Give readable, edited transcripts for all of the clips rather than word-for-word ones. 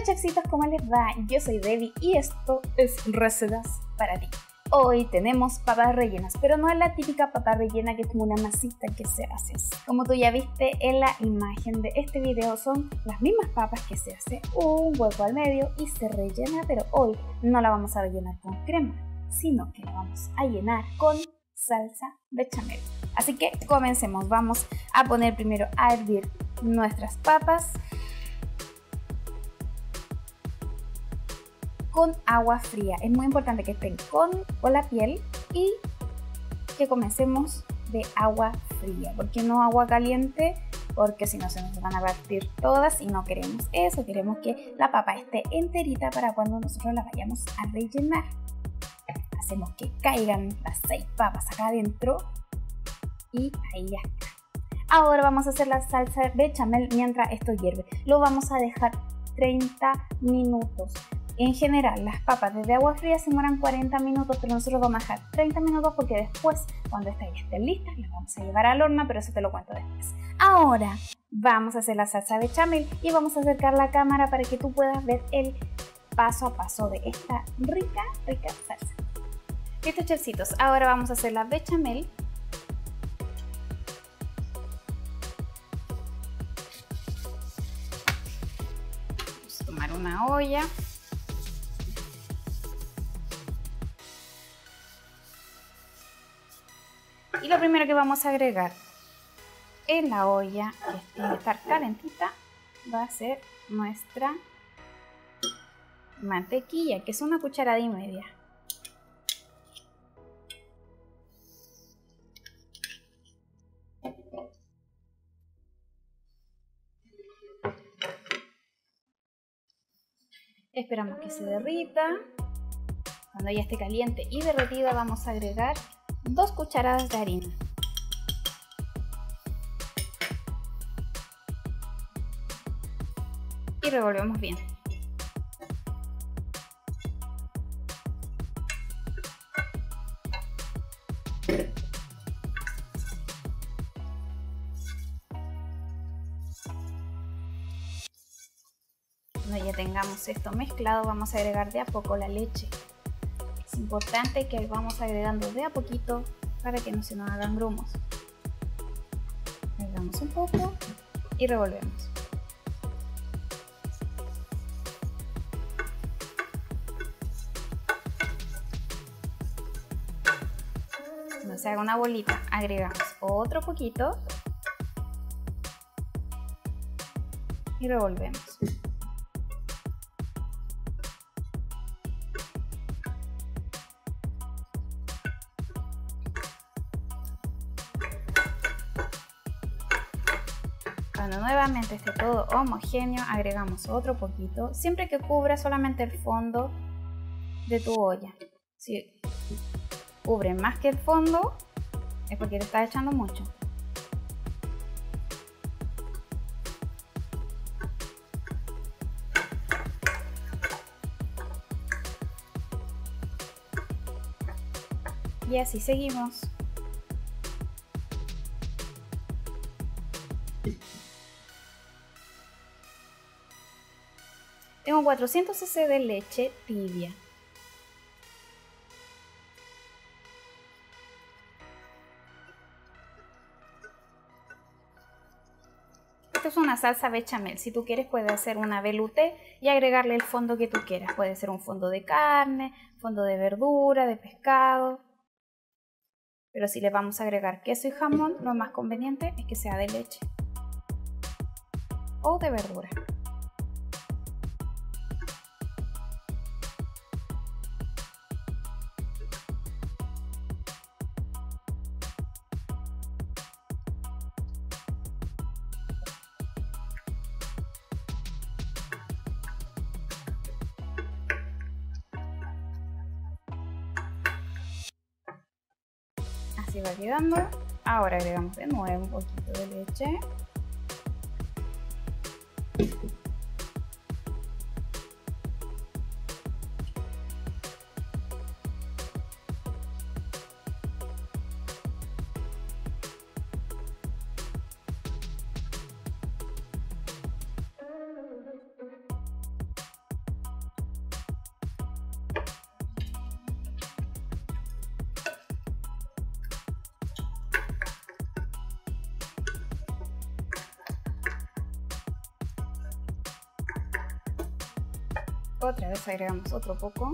chefcitos, ¿cómo les va? Yo soy Debbie y esto es Recetas para ti. Hoy tenemos papas rellenas, pero no es la típica papa rellena que es como una masita que se hace. Como tú ya viste en la imagen de este video, son las mismas papas que se hace un hueco al medio y se rellena, pero hoy no la vamos a rellenar con crema, sino que la vamos a llenar con salsa bechamel. Así que comencemos. Vamos a poner primero a hervir nuestras papas con agua fría. Es muy importante que estén con la piel y que comencemos de agua fría, porque no agua caliente, porque si no se nos van a partir todas y no queremos eso. Queremos que la papa esté enterita para cuando nosotros la vayamos a rellenar. Hacemos que caigan las 6 papas acá adentro y ahí ya está. Ahora vamos a hacer la salsa bechamel mientras esto hierve. Lo vamos a dejar 30 minutos. En general, las papas desde agua fría se demoran 40 minutos, pero nosotros vamos a dejar 30 minutos porque después, cuando estas ya estén listas, las vamos a llevar al horno, pero eso te lo cuento después. Ahora vamos a hacer la salsa bechamel y vamos a acercar la cámara para que tú puedas ver el paso a paso de esta rica salsa. Listo, chefcitos, ahora vamos a hacer la bechamel. Vamos a tomar una olla. Y lo primero que vamos a agregar en la olla, que tiene que estar calentita, va a ser nuestra mantequilla, que es una cucharada y media. Esperamos que se derrita. Cuando ya esté caliente y derretida, vamos a agregar 2 cucharadas de harina. Y revolvemos bien. Cuando ya tengamos esto mezclado, vamos a agregar de a poco la leche. Es importante que vamos agregando de a poquito para que no se nos hagan grumos. Agregamos un poco y revolvemos. Cuando se haga una bolita, agregamos otro poquito y revolvemos. Cuando nuevamente esté todo homogéneo, agregamos otro poquito, siempre que cubra solamente el fondo de tu olla. Si cubre más que el fondo, es porque le estás echando mucho. Y así seguimos. Tengo 400 cc de leche tibia. Esta es una salsa bechamel. Si tú quieres, puedes hacer una velouté y agregarle el fondo que tú quieras. Puede ser un fondo de carne, fondo de verdura, de pescado. Pero si le vamos a agregar queso y jamón, lo más conveniente es que sea de leche o de verdura. Así va quedando. Ahora agregamos de nuevo un poquito de leche. Otra vez agregamos otro poco.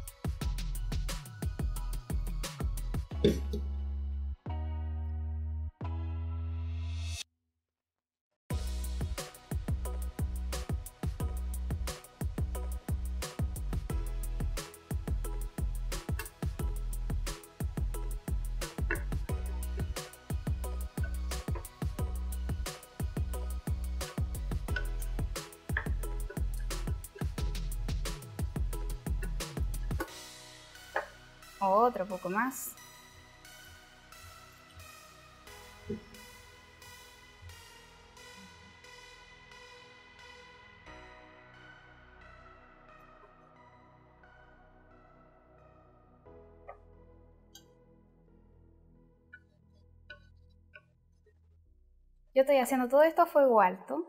Otro poco más. Yo estoy haciendo todo esto a fuego alto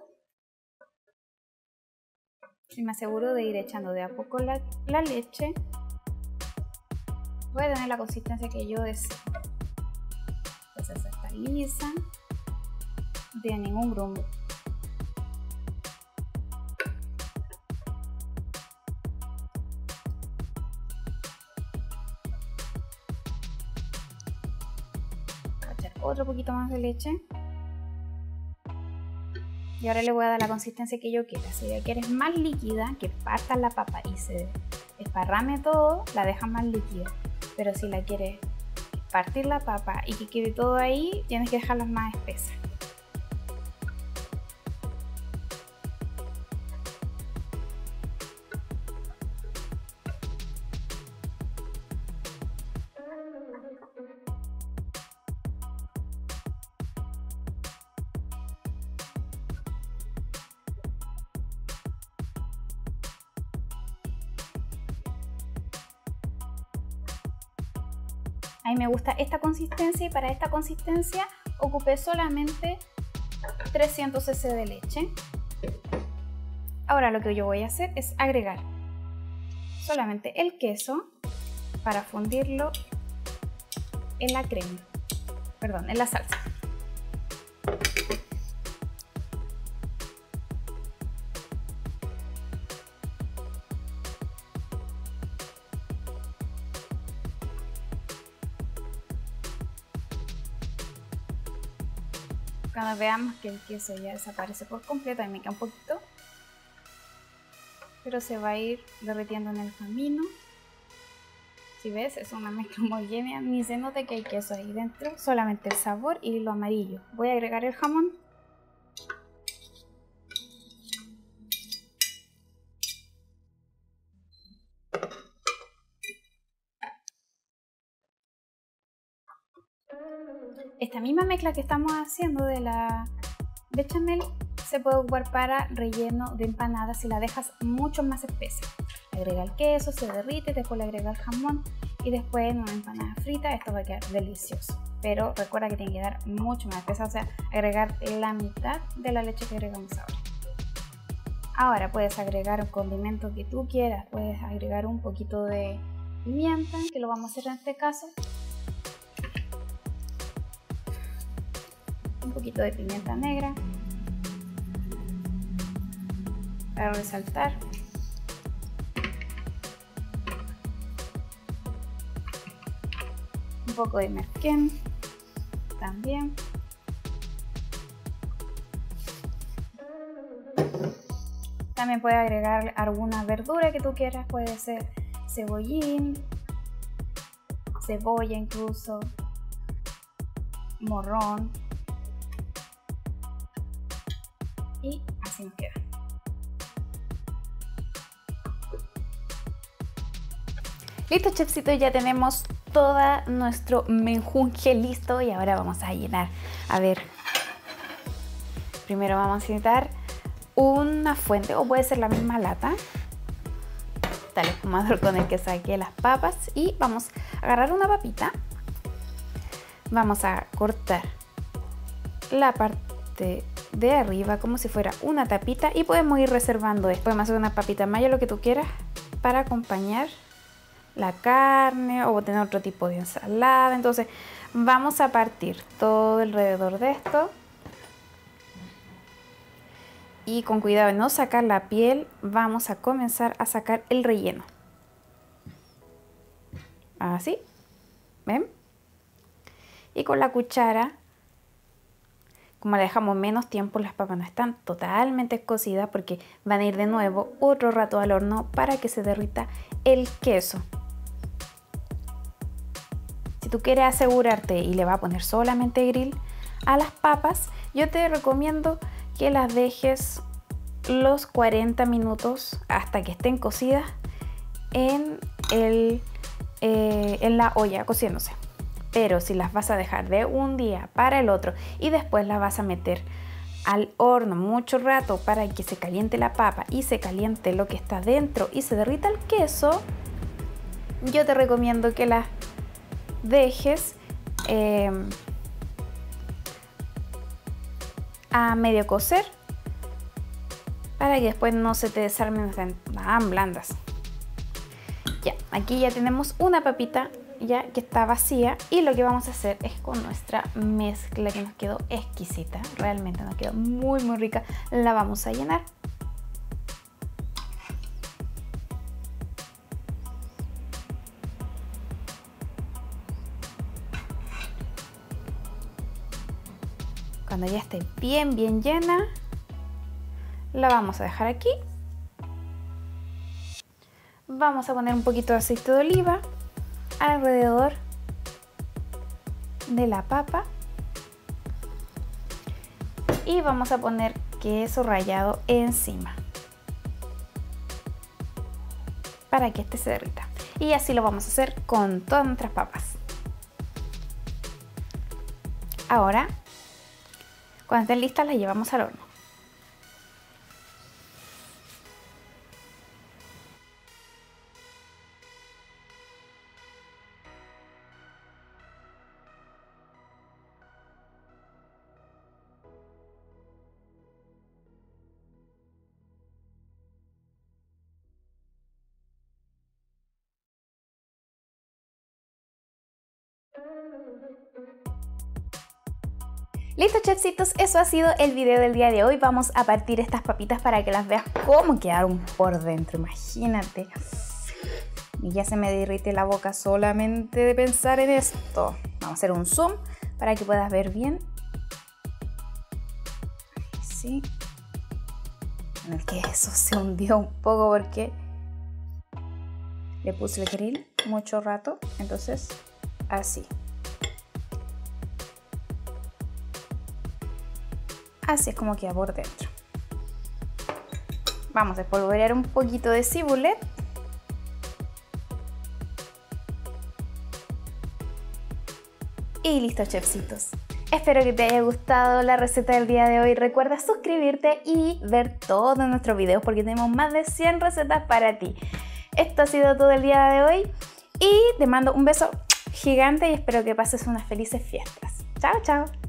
y me aseguro de ir echando de a poco la leche. Voy a tener la consistencia que yo deseo. Entonces está lisa, no tiene ningún grumbo. Voy a echar otro poquito más de leche. Y ahora le voy a dar la consistencia que yo quiera. Si la quieres más líquida, que partas la papa y se esparrame todo, la dejas más líquida. Pero si la quieres partir la papa y que quede todo ahí, tienes que dejarla más espesa. A mí me gusta esta consistencia y para esta consistencia ocupé solamente 300 cc de leche. Ahora lo que yo voy a hacer es agregar solamente el queso para fundirlo en la crema, perdón, en la salsa. Cuando veamos que el queso ya desaparece por completo, ahí me queda un poquito, pero se va a ir derritiendo en el camino. Si ves, es una mezcla homogénea, ni se nota que hay queso ahí dentro, solamente el sabor y lo amarillo. Voy a agregar el jamón. Esta misma mezcla que estamos haciendo de la bechamel se puede ocupar para relleno de empanadas si la dejas mucho más espesa. Agrega el queso, se derrite, después le agrega el jamón y después en una empanada frita esto va a quedar delicioso. Pero recuerda que tiene que quedar mucho más espesa, o sea, agregar la mitad de la leche que agregamos ahora. Ahora puedes agregar un condimento que tú quieras, puedes agregar un poquito de pimienta, que lo vamos a hacer en este caso. Un poquito de pimienta negra para resaltar. Un poco de merquén también. También puedes agregar alguna verdura que tú quieras, puede ser cebollín, cebolla incluso, morrón. Y así nos queda. Listo, chefcito, ya tenemos todo nuestro menjunje listo y ahora vamos a llenar. A ver, primero vamos a necesitar una fuente o puede ser la misma lata, tal espumador con el que saqué las papas, y vamos a agarrar una papita, vamos a cortar la parte de arriba como si fuera una tapita y podemos ir reservando esto. Podemos hacer una papita mayo, lo que tú quieras, para acompañar la carne o tener otro tipo de ensalada. Entonces vamos a partir todo alrededor de esto Y con cuidado de no sacar la piel, vamos a comenzar a sacar el relleno. Así, ¿ven? Y con la cuchara, como le dejamos menos tiempo, las papas no están totalmente cocidas porque van a ir de nuevo otro rato al horno para que se derrita el queso. Si tú quieres asegurarte y le vas a poner solamente grill a las papas, yo te recomiendo que las dejes los 40 minutos hasta que estén cocidas en la olla cociéndose. Pero si las vas a dejar de un día para el otro y después las vas a meter al horno mucho rato para que se caliente la papa y se caliente lo que está dentro y se derrita el queso, yo te recomiendo que las dejes a medio cocer para que después no se te desarmen, están blandas. Ya, aquí ya tenemos una papita ya que está vacía y lo que vamos a hacer es con nuestra mezcla que nos quedó exquisita, realmente nos quedó muy rica, la vamos a llenar. Cuando ya esté bien llena, la vamos a dejar aquí. Vamos a poner un poquito de aceite de oliva alrededor de la papa y vamos a poner queso rallado encima para que este se derrita. Y así lo vamos a hacer con todas nuestras papas. Ahora, cuando estén listas, las llevamos al horno. Listo, chefcitos, eso ha sido el video del día de hoy. Vamos a partir estas papitas para que las veas cómo quedaron por dentro. Imagínate. Y ya se me derrite la boca solamente de pensar en esto. Vamos a hacer un zoom para que puedas ver bien. Sí. Bueno, el queso se hundió un poco porque le puse el grill mucho rato. Entonces, así. Así es como queda por dentro. Vamos a espolvorear un poquito de cibulet. Y listo, chefcitos. Espero que te haya gustado la receta del día de hoy. Recuerda suscribirte y ver todos nuestros videos porque tenemos más de 100 recetas para ti. Esto ha sido todo el día de hoy y te mando un beso gigante y espero que pases unas felices fiestas. Chao, chao.